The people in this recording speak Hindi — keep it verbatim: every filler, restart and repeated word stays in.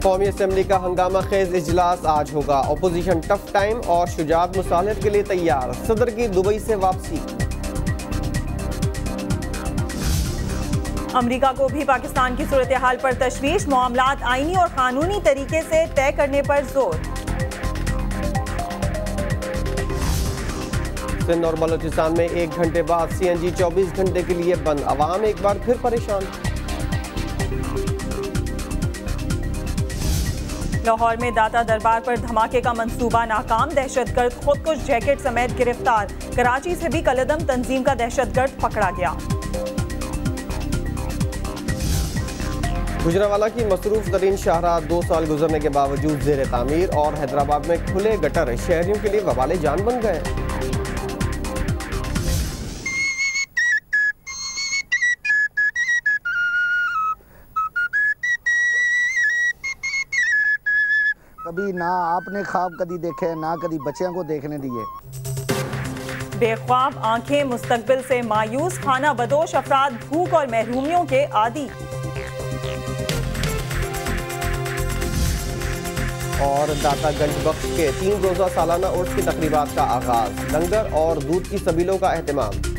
कौमी असम्बली का हंगामा खेज इजलास आज होगा। अपोजिशन टफ टाइम और शुजात मुसालहत के लिए तैयार। सदर की दुबई से वापसी। अमरीका को भी पाकिस्तान की सूरत हाल पर तशवीश। मामलात आईनी और कानूनी तरीके से तय करने पर जोर। सिंध और बलोचिस्तान में एक घंटे बाद सी एन जी चौबीस घंटे के लिए बंद। अवाम एक बार फिर परेशान। लाहौर में दाता दरबार पर धमाके का मंसूबा नाकाम। दहशतगर्द खुदकुश जैकेट समेत गिरफ्तार। कराची से भी कलदम तंजीम का दहशतगर्द पकड़ा गया। गुजरावाला की मसरूफ तरीन शाहराह दो साल गुजरने के बावजूद जेर तामीर और हैदराबाद में खुले गटर शहरियों के लिए वबाले जान बन गए। कभी ना आपने ख्वाब कभी देखे, ना कभी बच्चों को देखने दिए। बेख्वाब आंखें, मुस्तकबिल से मायूस, खाना बदोश अफराद भूख और महरूमियों के आदी। और दाता गंज बख्श के तीन रोजा सालाना उर्स की तकरीबात का आगाज। लंगर और दूध की सबीलों का एहतमाम।